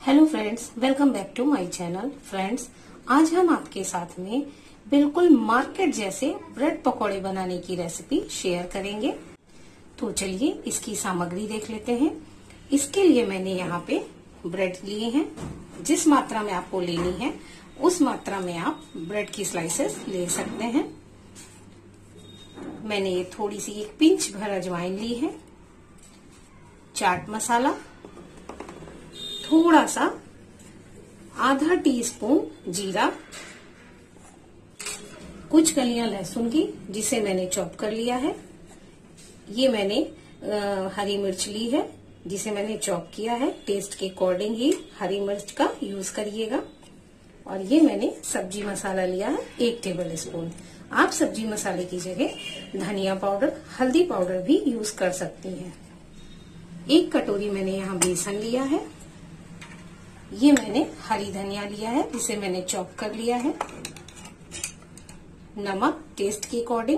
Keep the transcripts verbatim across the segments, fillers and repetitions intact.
Hello friends, welcome back to my channel. Friends, आज हम आपके साथ में बिल्कुल मार्केट जैसे ब्रेड पकौड़े बनाने की रेसिपी शेयर करेंगे। तो चलिए इसकी सामग्री देख लेते हैं। इसके लिए मैंने यहाँ पे ब्रेड लिए हैं। जिस मात्रा में आपको लेनी है उस मात्रा में आप ब्रेड की स्लाइसेस ले सकते हैं। मैंने ये थोड़ी सी एक पिंच भर अजवाइन ली है, चाट मसाला, थोड़ा सा आधा टीस्पून जीरा, कुछ कलियां लहसुन की जिसे मैंने चॉप कर लिया है। ये मैंने आ, हरी मिर्च ली है जिसे मैंने चॉप किया है। टेस्ट के अकॉर्डिंग ही हरी मिर्च का यूज करिएगा। और ये मैंने सब्जी मसाला लिया है एक टेबल स्पून। आप सब्जी मसाले की जगह धनिया पाउडर, हल्दी पाउडर भी यूज कर सकती हैं। एक कटोरी मैंने यहाँ बेसन लिया है। ये मैंने हरी धनिया लिया है जिसे मैंने चॉप कर लिया है। नमक टेस्ट के अकॉर्डिंग।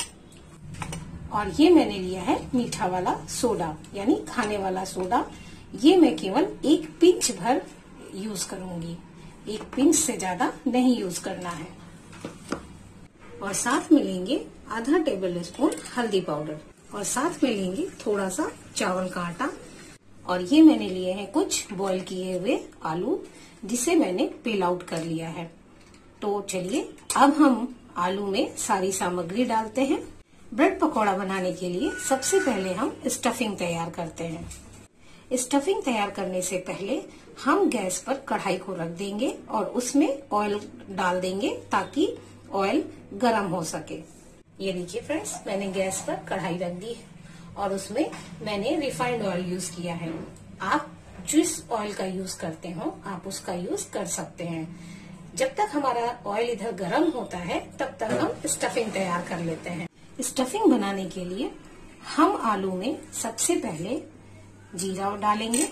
और ये मैंने लिया है मीठा वाला सोडा यानी खाने वाला सोडा। ये मैं केवल एक पिंच भर यूज करूंगी, एक पिंच से ज्यादा नहीं यूज करना है। और साथ में लेंगे आधा टेबल स्पून हल्दी पाउडर और साथ में लेंगे थोड़ा सा चावल का आटा। और ये मैंने लिए हैं कुछ बॉईल किए हुए आलू जिसे मैंने पील आउट कर लिया है। तो चलिए अब हम आलू में सारी सामग्री डालते हैं। ब्रेड पकौड़ा बनाने के लिए सबसे पहले हम स्टफिंग तैयार करते हैं। स्टफिंग तैयार करने से पहले हम गैस पर कढ़ाई को रख देंगे और उसमें ऑयल डाल देंगे ताकि ऑयल गर्म हो सके। ये देखिए फ्रेंड्स, मैंने गैस पर कढ़ाई रख दी है और उसमें मैंने रिफाइंड ऑयल यूज किया है। आप जिस ऑयल का यूज करते हो आप उसका यूज कर सकते हैं। जब तक हमारा ऑयल इधर गर्म होता है तब तक हम स्टफिंग तैयार कर लेते हैं। स्टफिंग बनाने के लिए हम आलू में सबसे पहले जीरा डालेंगे,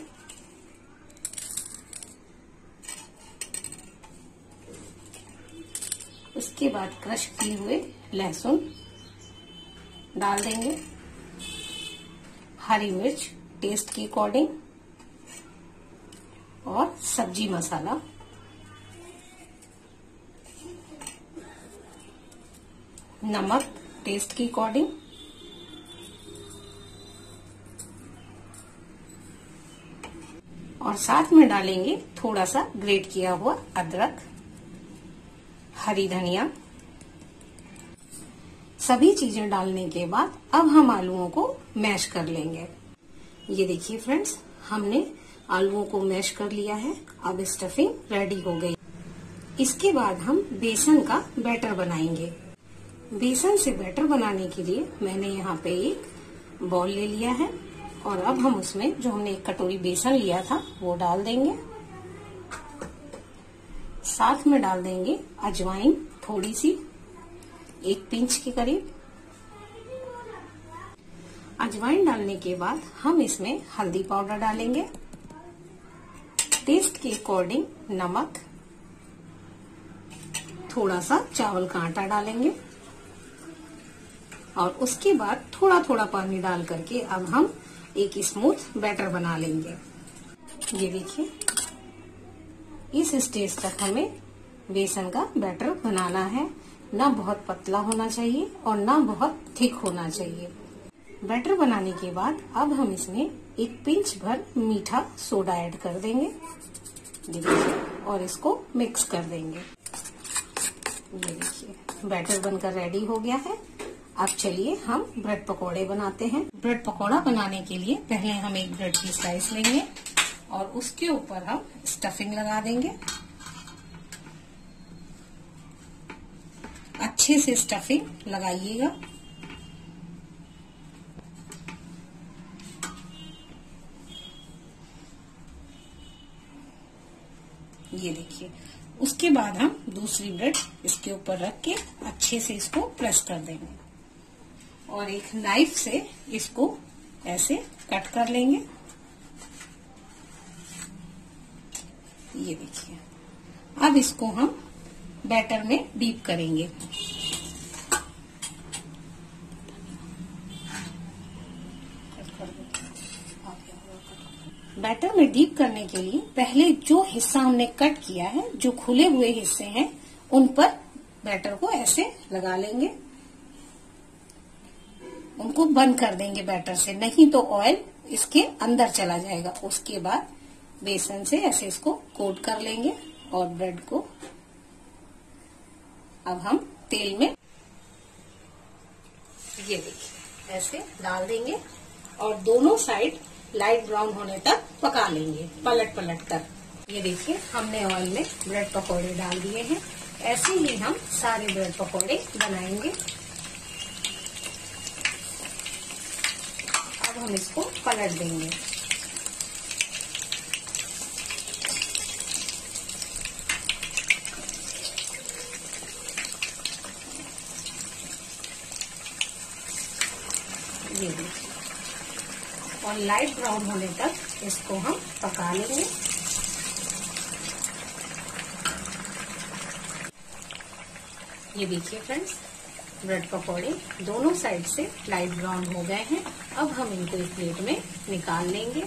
उसके बाद क्रश किए हुए लहसुन डाल देंगे, हरी मिर्च टेस्ट के अकॉर्डिंग और सब्जी मसाला, नमक टेस्ट के अकॉर्डिंग, और साथ में डालेंगे थोड़ा सा ग्रेट किया हुआ अदरक, हरी धनिया। सभी चीजें डालने के बाद अब हम आलूओं को मैश कर लेंगे। ये देखिए फ्रेंड्स, हमने आलूओं को मैश कर लिया है। अब स्टफिंग रेडी हो गई। इसके बाद हम बेसन का बैटर बनाएंगे। बेसन से बैटर बनाने के लिए मैंने यहाँ पे एक बॉल ले लिया है और अब हम उसमें जो हमने एक कटोरी बेसन लिया था वो डाल देंगे। साथ में डाल देंगे अजवाइन थोड़ी सी, एक पिंच के करीब। अजवाइन डालने के बाद हम इसमें हल्दी पाउडर डालेंगे, टेस्ट के अकॉर्डिंग नमक, थोड़ा सा चावल का आटा डालेंगे और उसके बाद थोड़ा थोड़ा पानी डाल करके अब हम एक स्मूथ बैटर बना लेंगे। ये देखिए, इस स्टेज तक हमें बेसन का बैटर बनाना है। ना बहुत पतला होना चाहिए और ना बहुत थिक होना चाहिए। बैटर बनाने के बाद अब हम इसमें एक पिंच भर मीठा सोडा ऐड कर देंगे, देखिए, और इसको मिक्स कर देंगे। ये देखिए, बैटर बनकर रेडी हो गया है। अब चलिए हम ब्रेड पकोड़े बनाते हैं। ब्रेड पकोड़ा बनाने के लिए पहले हम एक ब्रेड की स्लाइस लेंगे और उसके ऊपर हम स्टफिंग लगा देंगे। अच्छे से स्टफिंग लगाइएगा। ये देखिए, उसके बाद हम दूसरी ब्रेड इसके ऊपर रख के अच्छे से इसको प्रेस कर देंगे और एक नाइफ से इसको ऐसे कट कर लेंगे। ये देखिए, अब इसको हम बैटर में डीप करेंगे। बैटर बैटर में डीप करने के लिए पहले जो हिस्सा हमने कट किया है, जो खुले हुए हिस्से हैं, उन पर बैटर को ऐसे लगा लेंगे, उनको बंद कर देंगे बैटर से, नहीं तो ऑयल इसके अंदर चला जाएगा। उसके बाद बेसन से ऐसे इसको कोट कर लेंगे और ब्रेड को अब हम तेल में ये देखिए ऐसे डाल देंगे और दोनों साइड लाइट ब्राउन होने तक पका लेंगे पलट पलट कर। ये देखिए हमने ऑयल में ब्रेड पकौड़े डाल दिए हैं। ऐसे ही हम सारे ब्रेड पकौड़े बनाएंगे। अब हम इसको पलट देंगे। ये देखिए और लाइट ब्राउन होने तक इसको हम पका लेंगे। ये देखिए फ्रेंड्स, ब्रेड पकौड़े दोनों साइड से लाइट ब्राउन हो गए हैं। अब हम इनको एक प्लेट में निकाल लेंगे।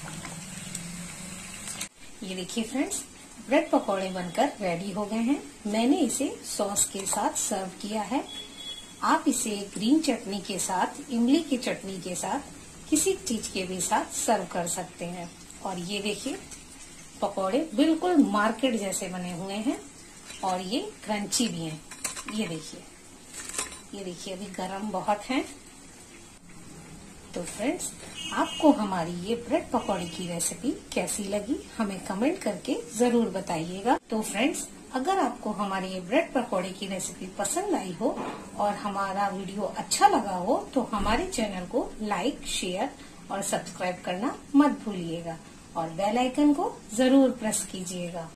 ये देखिए फ्रेंड्स, ब्रेड पकौड़े बनकर रेडी हो गए हैं। मैंने इसे सॉस के साथ सर्व किया है। आप इसे ग्रीन चटनी के साथ, इमली की चटनी के साथ, किसी चीज के भी साथ सर्व कर सकते हैं। और ये देखिए पकौड़े बिल्कुल मार्केट जैसे बने हुए हैं और ये क्रंची भी हैं। ये देखिए, ये देखिए अभी गरम बहुत हैं। तो फ्रेंड्स, आपको हमारी ये ब्रेड पकौड़े की रेसिपी कैसी लगी हमें कमेंट करके जरूर बताइएगा। तो फ्रेंड्स, अगर आपको हमारी ये ब्रेड पकौड़े की रेसिपी पसंद आई हो और हमारा वीडियो अच्छा लगा हो तो हमारे चैनल को लाइक, शेयर और सब्सक्राइब करना मत भूलिएगा और बेल आइकन को जरूर प्रेस कीजिएगा।